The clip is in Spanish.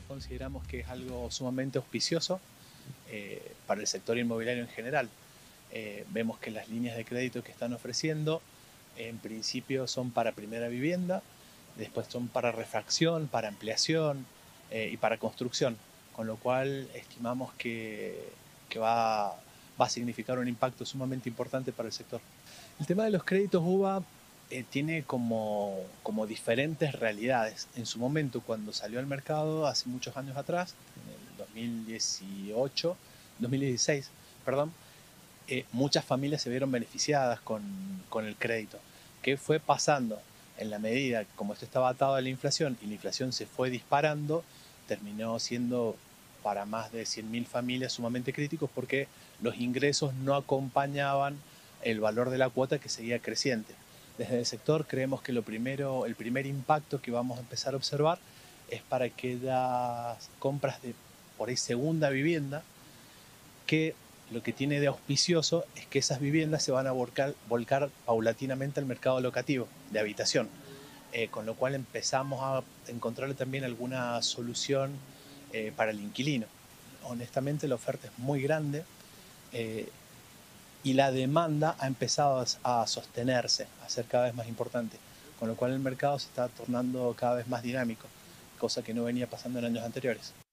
consideramos que es algo sumamente auspicioso para el sector inmobiliario en general. Vemos que las líneas de crédito que están ofreciendo en principio son para primera vivienda, después son para refacción, para ampliación y para construcción, con lo cual estimamos que va a significar un impacto sumamente importante para el sector. El tema de los créditos UVA tiene como diferentes realidades. En su momento, cuando salió al mercado, hace muchos años atrás, en el 2016, perdón, muchas familias se vieron beneficiadas con el crédito, que fue pasando en la medida como esto estaba atado a la inflación y la inflación se fue disparando, terminó siendo para más de 100.000 familias sumamente críticos porque los ingresos no acompañaban el valor de la cuota, que seguía creciente. Desde el sector creemos que el primer impacto que vamos a empezar a observar es para aquellas compras de por ahí segunda vivienda, que lo que tiene de auspicioso es que esas viviendas se van a volcar paulatinamente al mercado locativo de habitación, con lo cual empezamos a encontrarle también alguna solución para el inquilino. Honestamente, la oferta es muy grande y la demanda ha empezado a sostenerse, a ser cada vez más importante, con lo cual el mercado se está tornando cada vez más dinámico, cosa que no venía pasando en años anteriores.